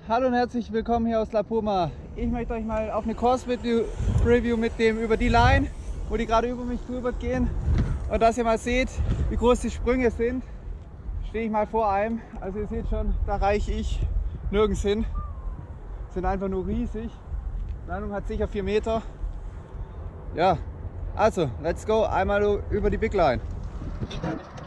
Hallo und herzlich willkommen hier aus La Poma. Ich möchte euch mal auf eine Course-Review mitnehmen über die Line, wo die gerade über mich drüber gehen. Und dass ihr mal seht, wie groß die Sprünge sind, stehe ich mal vor einem. Also ihr seht schon, da reiche ich nirgends hin. Sind einfach nur riesig. Die Landung hat sicher 4 Meter. Ja, also let's go, einmal über die Big Line.